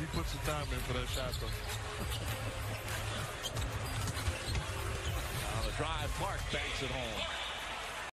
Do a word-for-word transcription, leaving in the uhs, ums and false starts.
he puts the time in for that shot, though. On the drive, Mark banks it home.